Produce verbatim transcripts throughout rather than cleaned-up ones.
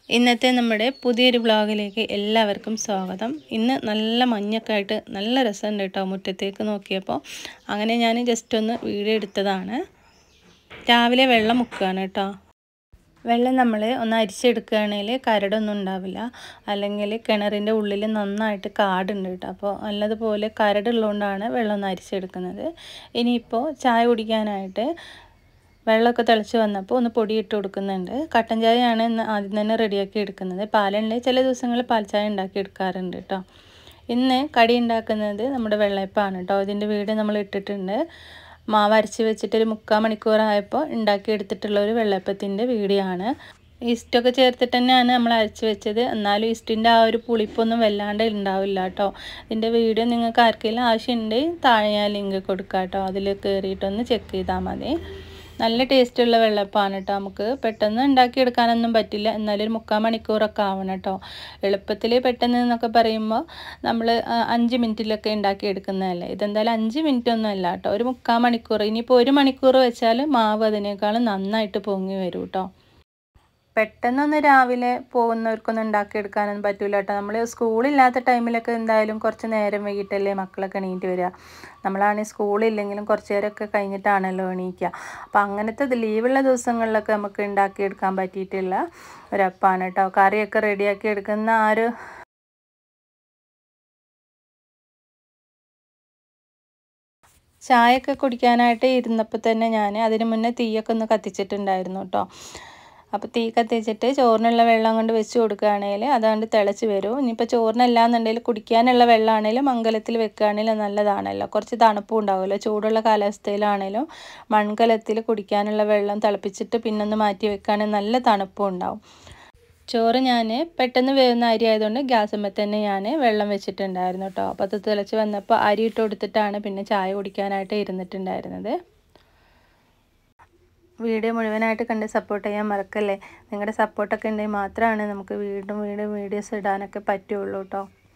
ഇന്നത്തെ നമ്മുടെ പുതിയൊരു വ്ളോഗിലേക്ക് എല്ലാവർക്കും സ്വാഗതം. ഇന്ന് നല്ല മഞ്ഞൊക്കെ ആയിട്ട് നല്ല രസമുണ്ട് കേട്ടോ. മുറ്റത്തേക്ക് നോക്കിയപ്പോൾ അങ്ങനെ ഞാൻ ജസ്റ്റ് ഒന്ന് വീഡിയോ എടുത്തതാണ്. രാവിലെ വെള്ളം മുക്കുകയാണ് കേട്ടോ. വെള്ളം നമ്മൾ ഒന്ന് അരിച്ചെടുക്കുകയാണെങ്കിൽ കരടൊന്നും ഉണ്ടാവില്ല, അല്ലെങ്കിൽ കിണറിൻ്റെ ഉള്ളിൽ നന്നായിട്ട് കാടുണ്ട് കേട്ടോ. അപ്പോൾ നല്ലതുപോലെ കരടുള്ളതുകൊണ്ടാണ് വെള്ളം ഒന്ന് അരിച്ചെടുക്കുന്നത്. ഇനിയിപ്പോൾ ചായ കുടിക്കാനായിട്ട് വെള്ളമൊക്കെ തിളച്ച് വന്നപ്പോൾ ഒന്ന് പൊടി ഇട്ട് കൊടുക്കുന്നുണ്ട്. കട്ടൻ ചായയാണ് ഇന്ന് ആദ്യം തന്നെ റെഡിയാക്കി എടുക്കുന്നത്. പാലുണ്ടെങ്കിൽ ചില ദിവസങ്ങളിൽ പാൽ ചായ ഉണ്ടാക്കി എടുക്കാറുണ്ട് കേട്ടോ. ഇന്ന് കടി ഉണ്ടാക്കുന്നത് നമ്മുടെ വെള്ളയപ്പമാണ് കേട്ടോ. ഇതിൻ്റെ വീഡിയോ നമ്മൾ ഇട്ടിട്ടുണ്ട്. മാവ് അരച്ച് വെച്ചിട്ടൊരു മുക്കാൽ മണിക്കൂറായപ്പോൾ ഉണ്ടാക്കിയെടുത്തിട്ടുള്ള ഒരു വെള്ളയപ്പത്തിൻ്റെ വീഡിയോ ആണ്. ഈസ്റ്റൊക്കെ ചേർത്തിട്ട് തന്നെയാണ് നമ്മൾ അരച്ച് വെച്ചത്. എന്നാലും ഈസ്റ്റിൻ്റെ ആ ഒരു പുളിപ്പൊന്നും വല്ലാണ്ട് ഉണ്ടാവില്ല കേട്ടോ. ഇതിൻ്റെ വീഡിയോ നിങ്ങൾക്ക് ആർക്കെങ്കിലും ആവശ്യമുണ്ടെങ്കിൽ താഴെ ഞാൻ ലിങ്ക് കൊടുക്കാം കേട്ടോ. അതിൽ കയറിയിട്ടൊന്ന് ചെക്ക് ചെയ്താൽ മതി. നല്ല ടേസ്റ്റുള്ള വെള്ളയപ്പമാണ് കേട്ടോ. നമുക്ക് പെട്ടെന്ന് ഉണ്ടാക്കിയെടുക്കാനൊന്നും പറ്റില്ല, എന്നാലും ഒരു മുക്കാൽ മണിക്കൂറൊക്കെ ആവണം കേട്ടോ. എളുപ്പത്തിൽ പെട്ടെന്ന് എന്നൊക്കെ പറയുമ്പോൾ നമ്മൾ അഞ്ച് മിനിറ്റിലൊക്കെ ഉണ്ടാക്കിയെടുക്കുന്നതല്ലേ. ഇതെന്തായാലും അഞ്ച് മിനിറ്റ് ഒന്നും അല്ല കേട്ടോ, ഒരു മുക്കാൽ മണിക്കൂർ. ഇനിയിപ്പോൾ ഒരു മണിക്കൂർ വെച്ചാൽ മാവ് അതിനേക്കാളും നന്നായിട്ട് പൊങ്ങി വരും കേട്ടോ. പെട്ടെന്നൊന്ന് രാവിലെ പോകുന്നവർക്കൊന്നും ഉണ്ടാക്കിയെടുക്കാനൊന്നും പറ്റില്ല കേട്ടോ. നമ്മൾ സ്കൂളില്ലാത്ത ടൈമിലൊക്കെ എന്തായാലും കുറച്ച് നേരം വൈകിട്ടല്ലേ മക്കളൊക്കെ എണീറ്റ് വരിക. നമ്മളാണെങ്കിൽ സ്കൂളില്ലെങ്കിലും കുറച്ച് നേരമൊക്കെ കഴിഞ്ഞിട്ടാണല്ലോ എണീക്കുക. അപ്പം അങ്ങനത്തെ ലീവുള്ള ദിവസങ്ങളിലൊക്കെ നമുക്ക് ഉണ്ടാക്കിയെടുക്കാൻ പറ്റിയിട്ടുള്ള ഒരപ്പമാണ് കേട്ടോ. കറിയൊക്കെ റെഡിയാക്കി എടുക്കുന്ന ആ ഒരു ചായയൊക്കെ കുടിക്കാനായിട്ട് ഇരുന്നപ്പോൾ തന്നെ ഞാൻ അതിന് മുന്നേ തീയൊക്കെ ഒന്ന് കത്തിച്ചിട്ടുണ്ടായിരുന്നു കേട്ടോ. അപ്പോൾ തീ കത്തിച്ചിട്ട് ചോറിനുള്ള വെള്ളം കൊണ്ട് വെച്ച് കൊടുക്കുകയാണെങ്കിൽ അതുകൊണ്ട് തിളച്ച് വരും. ഇനിയിപ്പോൾ ചോറിനല്ലാന്നുണ്ടെങ്കിൽ കുടിക്കാനുള്ള വെള്ളമാണെങ്കിലും മൺകലത്തിൽ വെക്കുകയാണെങ്കിലും നല്ലതാണല്ലോ. കുറച്ച് തണുപ്പും ഉണ്ടാവുമല്ലോ. ചൂടുള്ള കാലാവസ്ഥയിലാണെങ്കിലും മൺകലത്തിൽ കുടിക്കാനുള്ള വെള്ളം തിളപ്പിച്ചിട്ട് പിന്നൊന്ന് മാറ്റി വെക്കുകയാണെങ്കിൽ നല്ല തണുപ്പും ഉണ്ടാവും. ചോറ് ഞാൻ പെട്ടെന്ന് വേവുന്ന അരി ആയതുകൊണ്ട് ഗ്യാസുമ്മേ തന്നെ ഞാൻ വെള്ളം വെച്ചിട്ടുണ്ടായിരുന്നു കേട്ടോ. അപ്പോൾ അത് തിളച്ച് വന്നപ്പോൾ അരി ഇട്ട് കൊടുത്തിട്ടാണ് പിന്നെ ചായ കുടിക്കാനായിട്ട് ഇരുന്നിട്ടുണ്ടായിരുന്നത്. വീഡിയോ മുഴുവനായിട്ട് കണ്ട് സപ്പോർട്ട് ചെയ്യാൻ മറക്കല്ലേ. നിങ്ങളുടെ സപ്പോർട്ടൊക്കെ ഉണ്ടെങ്കിൽ മാത്രമാണ് നമുക്ക് വീണ്ടും വീണ്ടും വീഡിയോസ് ഇടാനൊക്കെ പറ്റുള്ളൂ കേട്ടോ.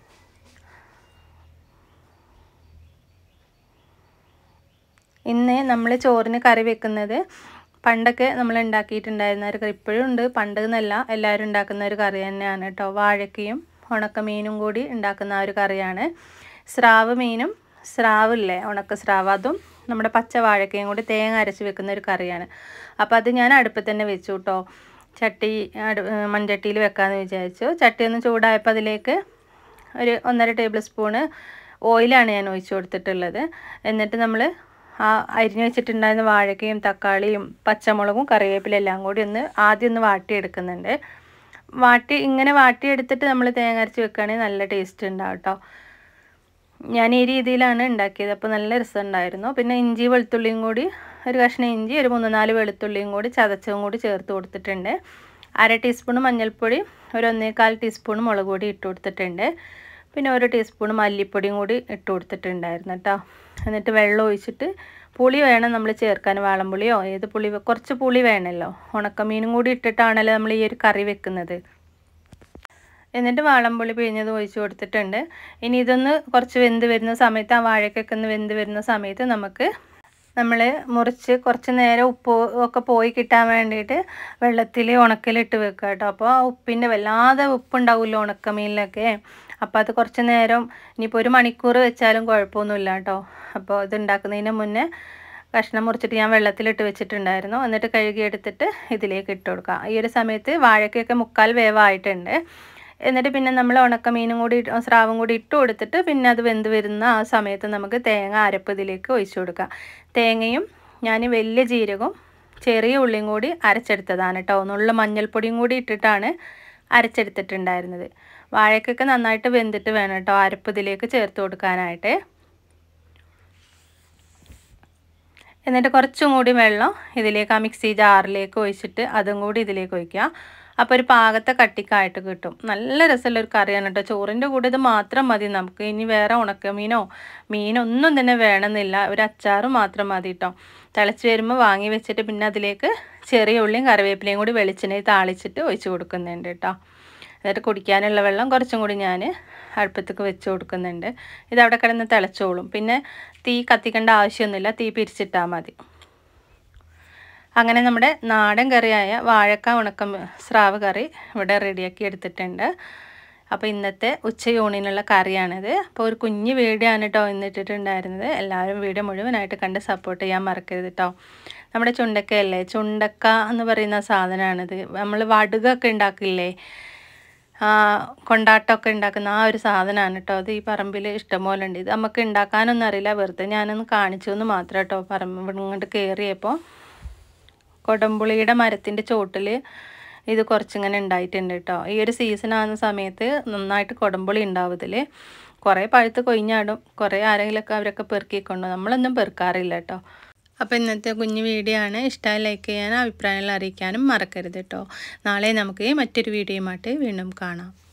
ഇന്ന് നമ്മൾ ചോറിന് കറി വെക്കുന്നത് പണ്ടൊക്കെ നമ്മൾ ഉണ്ടാക്കിയിട്ടുണ്ടായിരുന്ന ഒരു കറി ഇപ്പോഴും ഉണ്ട്. പണ്ട് എന്നല്ല, എല്ലാവരും ഉണ്ടാക്കുന്ന ഒരു കറി തന്നെയാണ് കേട്ടോ. വാഴക്കയും ഉണക്കമീനും കൂടി ഉണ്ടാക്കുന്ന ആ ഒരു കറിയാണ്. സ്രാവ് മീനും സ്രാവില്ലേ, ഉണക്ക സ്രാവ്, അതും നമ്മുടെ പച്ച വാഴക്കയും കൂടി തേങ്ങ അരച്ച് വെക്കുന്ന ഒരു കറിയാണ്. അപ്പോൾ അത് ഞാൻ അടുപ്പത്ത് തന്നെ വെച്ചു കേട്ടോ. ചട്ടി അടു മൺചട്ടിയിൽ വെക്കാമെന്ന് വിചാരിച്ചു. ചട്ടി ഒന്ന് ചൂടായപ്പോൾ അതിലേക്ക് ഒരു ഒന്നര ടേബിൾ സ്പൂണ് ഓയിലാണ് ഞാൻ ഒഴിച്ചു കൊടുത്തിട്ടുള്ളത്. എന്നിട്ട് നമ്മൾ ആ അരിഞ്ഞു വെച്ചിട്ടുണ്ടായിരുന്ന വാഴക്കയും തക്കാളിയും പച്ചമുളകും കറിവേപ്പില എല്ലാം കൂടി ഒന്ന് ആദ്യം ഒന്ന് വാട്ടിയെടുക്കുന്നുണ്ട്. വാട്ടി ഇങ്ങനെ വാട്ടിയെടുത്തിട്ട് നമ്മൾ തേങ്ങ അരച്ച് വെക്കുകയാണെങ്കിൽ നല്ല ടേസ്റ്റ് ഉണ്ടാവും കേട്ടോ. ഞാൻ ഈ രീതിയിലാണ് ഉണ്ടാക്കിയത്. അപ്പോൾ നല്ല രസമുണ്ടായിരുന്നു. പിന്നെ ഇഞ്ചി വെളുത്തുള്ളിയും കൂടി, ഒരു കഷ്ണം ഇഞ്ചി, ഒരു മൂന്ന് നാല് വെളുത്തുള്ളിയും കൂടി ചതച്ചതും കൂടി ചേർത്ത് കൊടുത്തിട്ടുണ്ട്. അര ടീസ്പൂൺ മഞ്ഞൾപ്പൊടി, ഒരു ഒന്നേകാൽ ടീസ്പൂൺ മുളക് പൊടി ഇട്ട് കൊടുത്തിട്ടുണ്ട്. പിന്നെ ഒരു ടീസ്പൂൺ മല്ലിപ്പൊടിയും കൂടി ഇട്ട് കൊടുത്തിട്ടുണ്ടായിരുന്നു കേട്ടോ. എന്നിട്ട് വെള്ളം ഒഴിച്ചിട്ട്, പുളി വേണം നമ്മൾ ചേർക്കാൻ, വാളംപുളിയോ ഏത് പുളി, കുറച്ച് പുളി വേണമല്ലോ. ഉണക്കമീനും കൂടി ഇട്ടിട്ടാണല്ലോ നമ്മൾ ഈ ഒരു കറി വെക്കുന്നത്. എന്നിട്ട് വാളംപുളി പിഴിഞ്ഞത് ഒഴിച്ച് കൊടുത്തിട്ടുണ്ട്. ഇനി ഇതൊന്ന് കുറച്ച് വെന്ത് വരുന്ന സമയത്ത്, ആ വാഴക്കൊക്കെ ഒന്ന് വെന്ത് വരുന്ന സമയത്ത് നമുക്ക് നമ്മൾ മുറിച്ച് കുറച്ച് നേരം ഉപ്പ് ഒക്കെ പോയി കിട്ടാൻ വേണ്ടിയിട്ട് വെള്ളത്തിൽ ഉണക്കലിട്ട് വെക്കുക കേട്ടോ. അപ്പോൾ ആ ഉപ്പിൻ്റെ വല്ലാതെ ഉപ്പുണ്ടാവുമല്ലോ ഉണക്കമീനിലൊക്കെ. അപ്പോൾ അത് കുറച്ച് നേരം, ഇനിയിപ്പോൾ ഒരു മണിക്കൂർ വെച്ചാലും കുഴപ്പമൊന്നുമില്ല കേട്ടോ. അപ്പോൾ ഇത് ഉണ്ടാക്കുന്നതിന് മുന്നേ കഷ്ണം മുറിച്ചിട്ട് ഞാൻ വെള്ളത്തിലിട്ട് വെച്ചിട്ടുണ്ടായിരുന്നു. എന്നിട്ട് കഴുകിയെടുത്തിട്ട് ഇതിലേക്ക് ഇട്ട് കൊടുക്കുക. ഈ ഒരു സമയത്ത് വാഴക്കൊക്കെ മുക്കാൽ വേവായിട്ടുണ്ട്. എന്നിട്ട് പിന്നെ നമ്മൾ ഉണക്കമീനും കൂടി സ്രാവും കൂടി ഇട്ട് കൊടുത്തിട്ട് പിന്നെ അത് വെന്ത് വരുന്ന ആ സമയത്ത് നമുക്ക് തേങ്ങ അരപ്പ് ഇതിലേക്ക് ഒഴിച്ചു കൊടുക്കാം. തേങ്ങയും ഞാൻ വലിയ ജീരകവും ചെറിയ ഉള്ളിയും കൂടി അരച്ചെടുത്തതാണ് കേട്ടോ. ഒന്നുള്ള മഞ്ഞൾപ്പൊടിയും കൂടി ഇട്ടിട്ടാണ് അരച്ചെടുത്തിട്ടുണ്ടായിരുന്നത്. വാഴക്കൊക്കെ നന്നായിട്ട് വെന്തിട്ട് വേണം കേട്ടോ അരപ്പ് ഇതിലേക്ക് ചേർത്ത് കൊടുക്കാനായിട്ട്. എന്നിട്ട് കുറച്ചും കൂടി വെള്ളം ഇതിലേക്ക് ആ മിക്സി ജാറിലേക്ക് ഒഴിച്ചിട്ട് അതും കൂടി ഇതിലേക്ക് ഒഴിക്കുക. അപ്പോൾ ഒരു പാകത്തെ കട്ടിക്കായിട്ട് കിട്ടും. നല്ല രസമുള്ളൊരു കറിയാണ് കേട്ടോ. ചോറിൻ്റെ കൂടെ ഇത് മാത്രം മതി നമുക്ക്. ഇനി വേറെ ഉണക്കമീനോ മീനോ ഒന്നും തന്നെ വേണമെന്നില്ല, ഒരു അച്ചാറും മാത്രം മതി കേട്ടോ. തിളച്ച് വരുമ്പോൾ വാങ്ങി വെച്ചിട്ട് പിന്നെ അതിലേക്ക് ചെറിയ ഉള്ളിയും കറിവേപ്പിലയും കൂടി വെളിച്ചെണ്ണയിൽ താളിച്ചിട്ട് ഒഴിച്ച് കൊടുക്കുന്നുണ്ട് കേട്ടോ. എന്നിട്ട് കുടിക്കാനുള്ള വെള്ളം കുറച്ചും കൂടി ഞാൻ അടുപ്പത്തേക്ക് വെച്ച് കൊടുക്കുന്നുണ്ട്. ഇതവിടെ കിടന്ന് തിളച്ചോളും. പിന്നെ തീ കത്തിക്കേണ്ട ആവശ്യമൊന്നുമില്ല, തീ പിരിച്ചിട്ടാൽ മതി. അങ്ങനെ നമ്മുടെ നാടൻ കറിയായ വാഴക്ക ഉണക്കം സ്രാവ് കറി ഇവിടെ റെഡിയാക്കി എടുത്തിട്ടുണ്ട്. അപ്പോൾ ഇന്നത്തെ ഉച്ചയൂണിനുള്ള കറിയാണിത്. അപ്പോൾ ഒരു കുഞ്ഞ് വീഡിയോ ആണ് കേട്ടോ ഇന്നിട്ടിട്ടുണ്ടായിരുന്നത്. എല്ലാവരും വീഡിയോ മുഴുവനായിട്ട് കണ്ട് സപ്പോർട്ട് ചെയ്യാൻ മറക്കരുത് കേട്ടോ. നമ്മുടെ ചുണ്ടക്കയല്ലേ, ചുണ്ടക്ക എന്ന് പറയുന്ന സാധനമാണിത്. നമ്മൾ വടുകൊക്കെ ഉണ്ടാക്കില്ലേ, കൊണ്ടാട്ടമൊക്കെ ഉണ്ടാക്കുന്ന ആ ഒരു സാധനമാണ് കേട്ടോ. അത് ഈ പറമ്പിൽ ഇഷ്ടംപോലെ ഉണ്ട്. ഇത് നമുക്ക് ഉണ്ടാക്കാനൊന്നും അറിയില്ല, വെറുതെ ഞാനൊന്ന് കാണിച്ചു എന്ന് മാത്രം കേട്ടോ. പറമ്പ് ഇങ്ങോട്ട് കയറിയപ്പോൾ കൊടംപുളിയുടെ മരത്തിൻ്റെ ചോട്ടിൽ ഇത് കുറച്ചിങ്ങനെ ഉണ്ടായിട്ടുണ്ട് കേട്ടോ. ഈ ഒരു സീസൺ ആകുന്ന സമയത്ത് നന്നായിട്ട് കൊടംപുളി ഉണ്ടാവും ഇതിൽ. കുറേ പഴുത്ത് കൊഴിഞ്ഞാടും, കുറേ ആരെങ്കിലുമൊക്കെ അവരൊക്കെ പെറുക്കിക്കൊണ്ടു, നമ്മളൊന്നും പെറുക്കാറില്ല കേട്ടോ. അപ്പോൾ ഇന്നത്തെ കുഞ്ഞു വീഡിയോ ആണ്. ഇഷ്ടമായി ലൈക്ക് ചെയ്യാനും അഭിപ്രായങ്ങൾ അറിയിക്കാനും മറക്കരുത് കേട്ടോ. നാളെ നമുക്ക് മറ്റൊരു വീഡിയോയുമായിട്ട് വീണ്ടും കാണാം.